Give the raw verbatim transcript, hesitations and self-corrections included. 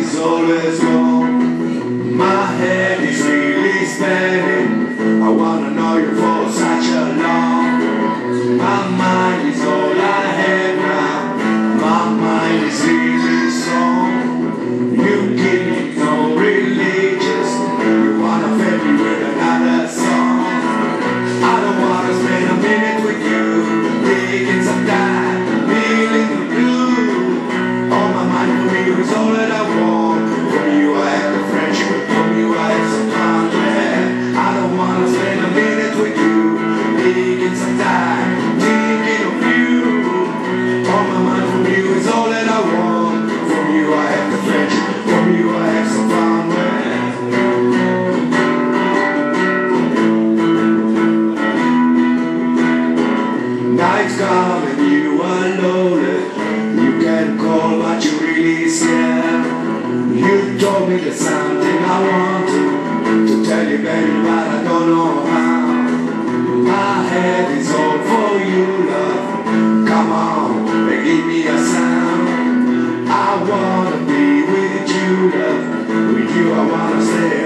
is always wrong. My head is really spinning. I wanna know you for such a long. My mind is all I have now. My mind is really strong. You give me no religious. You wanna fill me with another song. I don't wanna spend a minute with you, taking some time, feeling the blue. All my mind from you is all that I want. From you I have the friendship, from you I have some fun. Yeah. I don't wanna spend a minute with you, taking some time, thinking of you. All my mind from you is all that I want. From you I have the friendship, from you I have some fun. Yeah. Nights come and you are lonely. You can call but you really scared. You told me there's something I want to To tell you baby but I don't know how. My head is all for you love. Come on and give me a sound. I wanna be with you love. With you I wanna stay